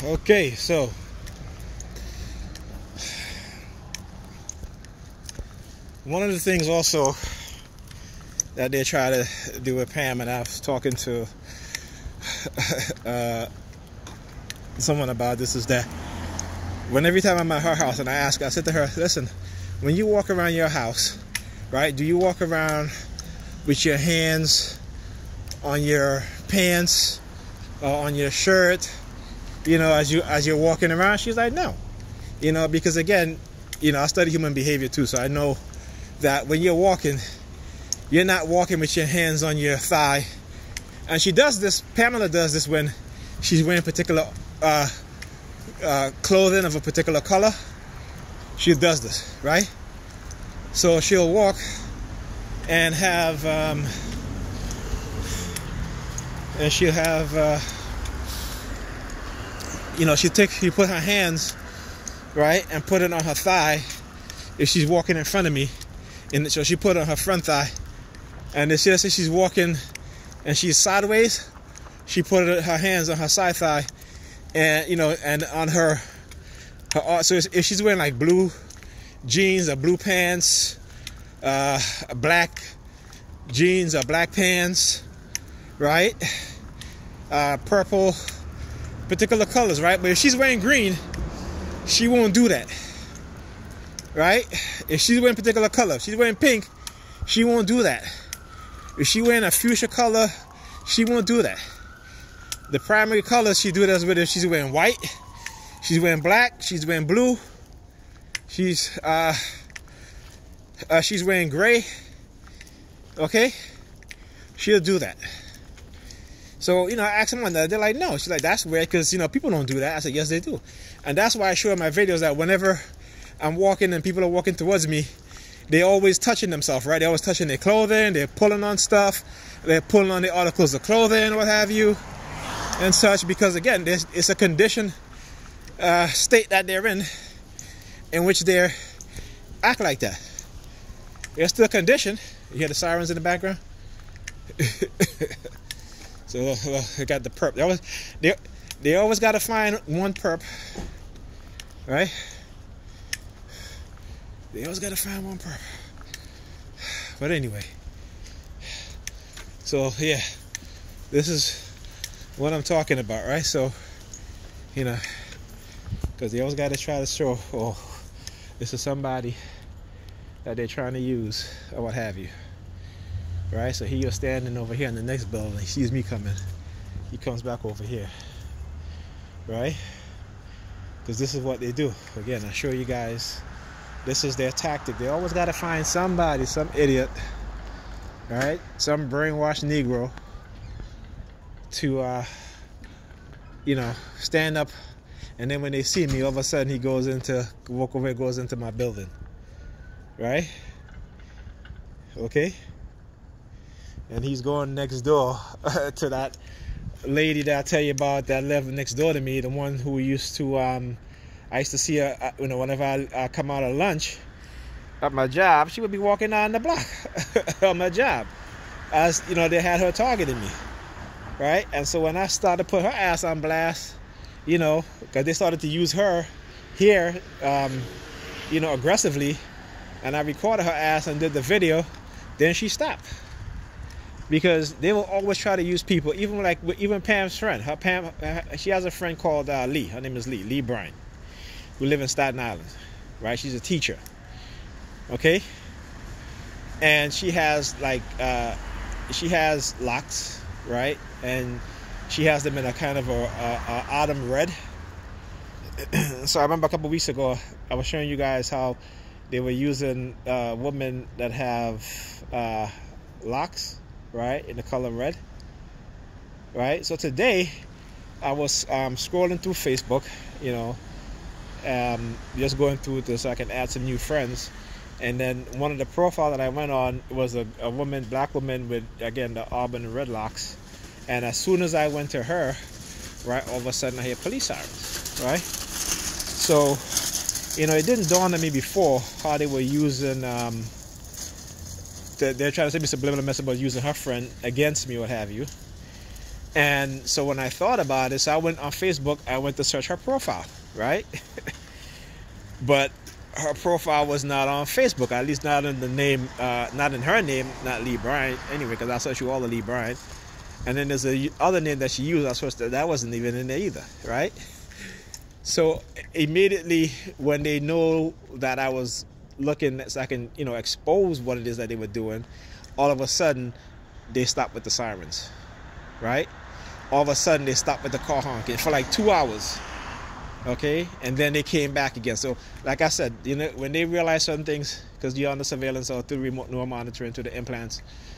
Okay, so one of the things also that they try to do with Pam, and I was talking to someone about this, is that every time I'm at her house and I said to her, listen, when you walk around your house, right, do you walk around with your hands on your pants or on your shirt, you know, as you're walking around? She's like, no, you know, because again, you know, I study human behavior too, so I know that when you're walking, you're not walking with your hands on your thigh. And she does this, Pamela does this when she's wearing particular clothing of a particular color. She does this, right? So she'll walk and have you know, she put her hands, right, and put it on her thigh if she's walking in front of me. And so she put it on her front thigh. And if she's walking and she's sideways, she put her hands on her side thigh, and you know, and on her so if she's wearing like blue jeans or blue pants, black jeans or black pants, right, purple, particular colors, right? But if she's wearing green, she won't do that, right? If she's wearing particular color, if she's wearing pink, she won't do that. If she's wearing a fuchsia color, she won't do that. The primary colors she do that with, if she's wearing white, she's wearing black, she's wearing blue, she's wearing gray, okay? She'll do that. So, you know, I asked someone that, they're like, no. She's like, that's weird, because, you know, people don't do that. I said, yes, they do. And that's why I show in my videos that whenever I'm walking and people are walking towards me, they're always touching themselves, right? They're always touching their clothing, they're pulling on stuff, they're pulling on the articles of clothing, what have you, and such, because again, it's a conditioned state that they're in which they act like that. They're still conditioned. You hear the sirens in the background? So they got the perp. They always got to find one perp, right? They always got to find one perp. But anyway, so yeah, this is what I'm talking about, right? So, you know, because they always got to try to show, oh, this is somebody that they're trying to use or what have you, right? So he was standing over here in the next building. He sees me coming. He comes back over here, right? Because this is what they do. Again, I'll show you guys. This is their tactic. They always got to find somebody, some idiot, right? Some brainwashed Negro to, you know, stand up. And then when they see me, all of a sudden he goes into my building, right? Okay? And he's going next door to that lady that I tell you about that lived next door to me, the one who used to, I used to see her, you know, whenever I come out of lunch at my job, she would be walking down the block on my job. As, you know, they had her targeting me, right? And so when I started to put her ass on blast, you know, because they started to use her here, you know, aggressively, and I recorded her ass and did the video, then she stopped. Because they will always try to use people, even Pam's friend. She has a friend called Lee. Her name is Lee Bryan, who live in Staten Island, right? She's a teacher, okay? And she has she has locks, right? And she has them in a kind of a autumn red. So I remember a couple weeks ago, I was showing you guys how they were using women that have locks, right, in the color red, right? So today I was scrolling through Facebook, you know, just going through this so I can add some new friends, and then one of the profile that I went on was a woman, black woman with, again, the auburn red locks. And as soon as I went to her, right, all of a sudden I hear police sirens, right? So, you know, it didn't dawn on me before how they were using they're trying to send me subliminal message about using her friend against me, what have you. And so when I thought about it, so I went on Facebook, I went to search her profile, right? But her profile was not on Facebook, at least not in the name, not in her name, not Lee Bryant, anyway, because I searched you all the Lee Bryant. And then there's a other name that she used, I suppose that wasn't even in there either, right? So immediately when they know that I was looking so I can, you know, expose what it is that they were doing, all of a sudden they stopped with the sirens, right? All of a sudden they stopped with the car honking for like 2 hours. Okay, and then they came back again. So like I said, you know, when they realize certain things, because you're under surveillance or through remote neural monitoring to the implant,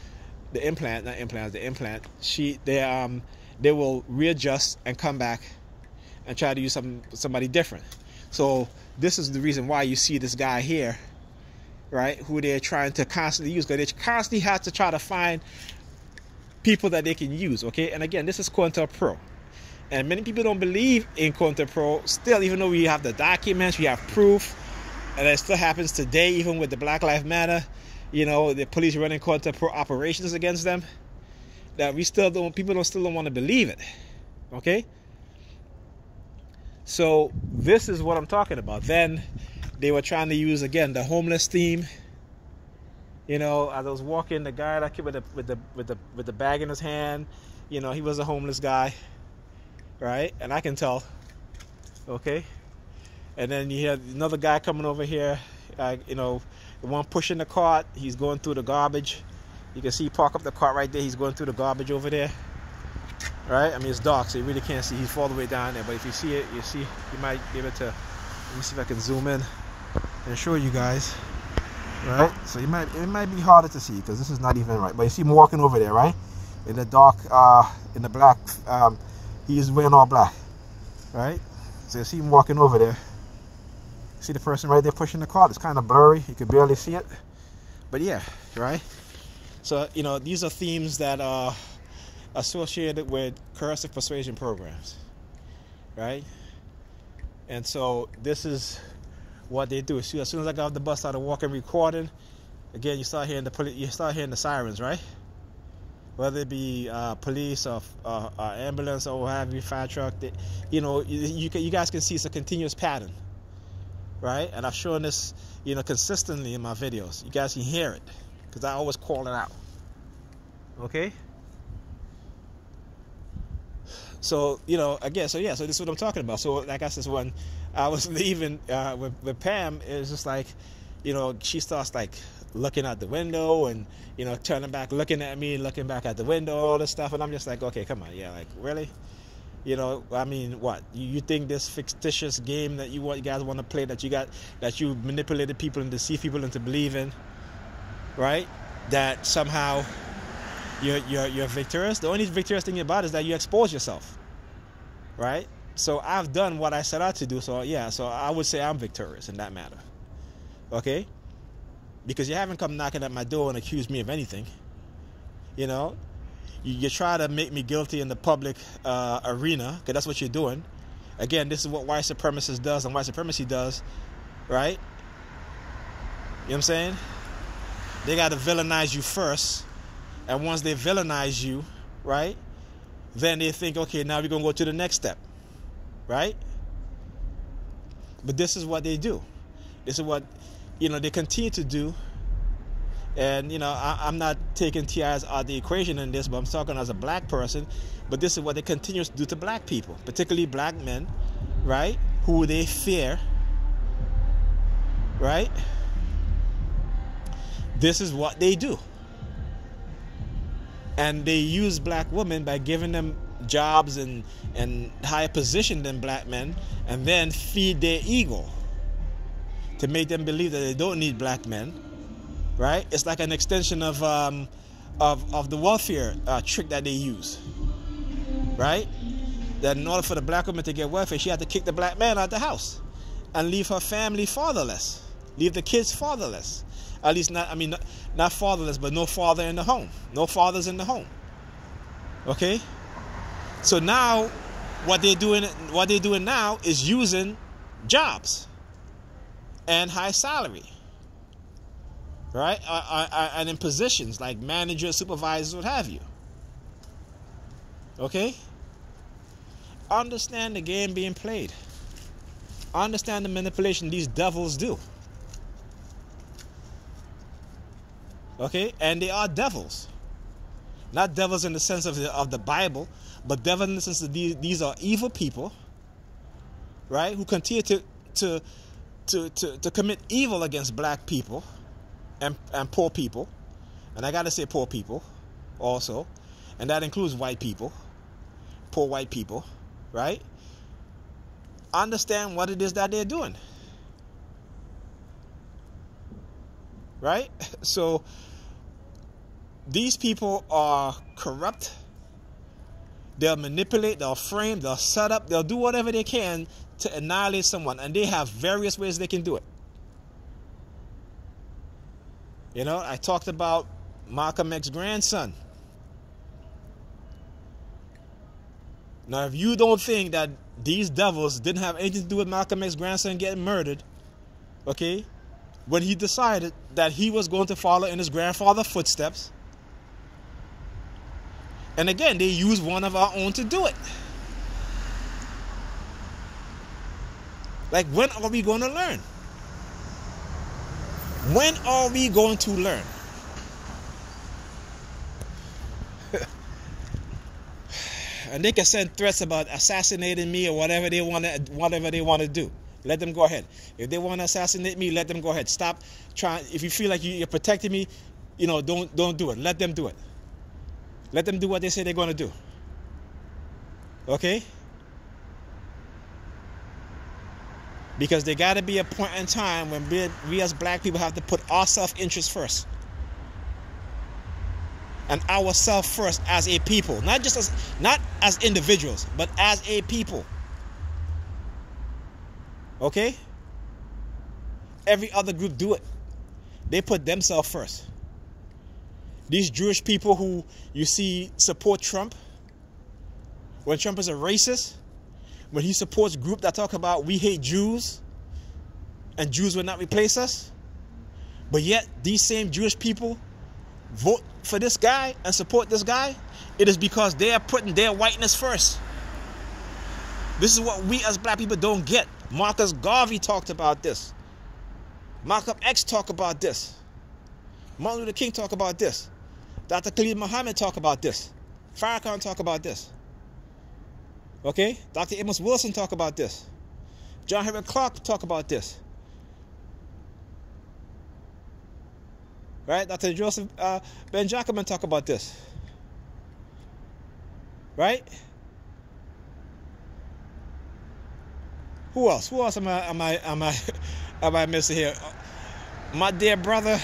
they will readjust and come back and try to use somebody different. So this is the reason why you see this guy here, right, who they're trying to constantly use, because they constantly have to try to find people that they can use. Okay, and again, this is Consensual Pro. And many people don't believe in Consensual Pro still, even though we have the documents, we have proof, and it still happens today, even with the Black Lives Matter, you know, the police running Consensual Pro operations against them, that we still don't, people still don't want to believe it. Okay? So this is what I'm talking about. Then they were trying to use, again, the homeless theme. You know, as I was walking, the guy that came with the bag in his hand, you know, he was a homeless guy. Right, and I can tell. Okay, and then you hear another guy coming over here. You know, the one pushing the cart. He's going through the garbage. You can see he park up the cart right there. He's going through the garbage over there. Right. I mean, it's dark, so you really can't see. He's all the way down there. But if you see it, you see you might be able to. Let me see if I can zoom in and show you guys. Right. So it might be harder to see because this is not even right. But you see him walking over there, right? In the dark, in the black. He's wearing all black, right? So you see him walking over there. See the person right there pushing the cart? It's kind of blurry. You can barely see it. But yeah, right? So, you know, these are themes that are associated with coercive persuasion programs, right? And so this is what they do. See, as soon as I got off the bus, started walking, recording. Again, you start hearing the sirens, right? Whether it be police or ambulance or what have you, fire truck, you know, you guys can see it's a continuous pattern, right? And I've shown this, you know, consistently in my videos. You guys can hear it because I always call it out. Okay. So, you know, again, so yeah, so this is what I'm talking about. So, like I said, when I was leaving with Pam, it was just like, you know, she starts like looking out the window and, you know, turning back, looking at me, looking back at the window, all this stuff. And I'm just like, okay, come on. Yeah, like, really? You know, I mean, what? You think this fictitious game that you guys want to play, that you manipulated people and deceive people into believing, right? That somehow you're victorious. The only victorious thing about it is that you expose yourself, right? So I've done what I set out to do. So yeah, so I would say I'm victorious in that matter. Okay? Because you haven't come knocking at my door and accused me of anything. You know, you try to make me guilty in the public arena, because that's what you're doing. Again, this is what white supremacist does and white supremacy does, right? You know what I'm saying? They got to villainize you first, and once they villainize you, right, then they think, okay, now we're going to go to the next step, right? But this is what they do. This is what, you know, they continue to do. And, you know, I'm not taking TIs out of the equation in this, but I'm talking as a black person. But this is what they continue to do to black people, particularly black men, right, who they fear, right? This is what they do. And they use black women by giving them jobs and higher position than black men, and then feed their ego to make them believe that they don't need black men, right? It's like an extension of the welfare trick that they use, right? That in order for the black woman to get welfare, she had to kick the black man out of the house and leave her family fatherless, leave the kids fatherless. At least not, I mean, not fatherless, but no father in the home, no fathers in the home. Okay, so now what they're doing now is using jobs and high salary, right? And in positions like managers, supervisors, what have you. Okay? Understand the game being played. Understand the manipulation these devils do. Okay? And they are devils. Not devils in the sense of the Bible, but devils in the sense that these are evil people, right? Who continue to commit evil against black people and poor people. And I gotta say poor people also. And that includes white people. Poor white people, right? Understand what it is that they're doing. Right? So these people are corrupt. They'll manipulate, they'll frame, they'll set up, they'll do whatever they can to annihilate someone. And they have various ways they can do it. You know, I talked about Malcolm X's grandson. Now, if you don't think that these devils didn't have anything to do with Malcolm X's grandson getting murdered, okay, when he decided that he was going to follow in his grandfather's footsteps, and again, they used one of our own to do it. Like, when are we going to learn? When are we going to learn? And they can send threats about assassinating me or whatever they want to do. Let them go ahead. If they want to assassinate me, let them go ahead. Stop trying. If you feel like you're protecting me, you know, don't do it. Let them do it. Let them do what they say they're going to do. Okay? Because there got to be a point in time when we as black people have to put our self-interest first. And ourselves first as a people. Not as individuals, but as a people. Okay? Every other group do it. They put themselves first. These Jewish people who you see support Trump, when Trump is a racist, when he supports groups that talk about we hate Jews and Jews will not replace us, but yet these same Jewish people vote for this guy and support this guy, it is because they are putting their whiteness first. This is what we as black people don't get. Marcus Garvey talked about this. Malcolm X talked about this. Martin Luther King talked about this. Dr. Khalid Muhammad talked about this. Farrakhan talked about this. Okay? Dr. Amos Wilson talked about this. John Henrik Clarke talked about this. Right? Dr. Joseph Ben Jacobin talked about this. Right? Who else? Who else am I missing here? My dear brother,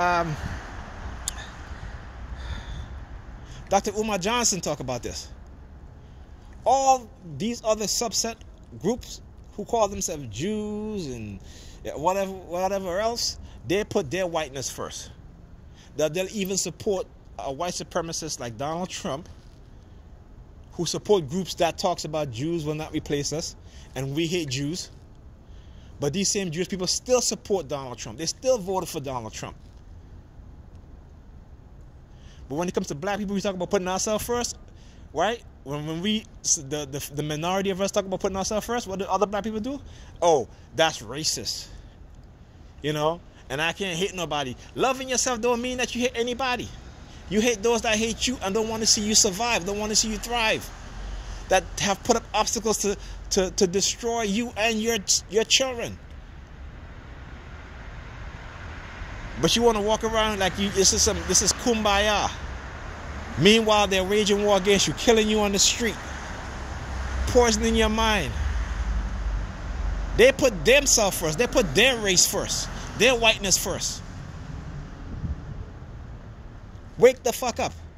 Dr. Umar Johnson talked about this. All these other subset groups who call themselves Jews and whatever else, they put their whiteness first. They'll even support white supremacists like Donald Trump, who support groups that talks about Jews will not replace us and we hate Jews. But these same Jewish people still support Donald Trump. They still voted for Donald Trump. But when it comes to black people, we talk about putting ourselves first, right? When we, the minority of us talk about putting ourselves first, what do other black people do? Oh, that's racist. You know? And I can't hate nobody. Loving yourself don't mean that you hate anybody. You hate those that hate you and don't want to see you survive, don't want to see you thrive. That have put up obstacles to destroy you and your children. But you want to walk around like this is kumbaya. Meanwhile, they're waging war against you, killing you on the street, poisoning your mind. They put themselves first. They put their race first, their whiteness first. Wake the fuck up.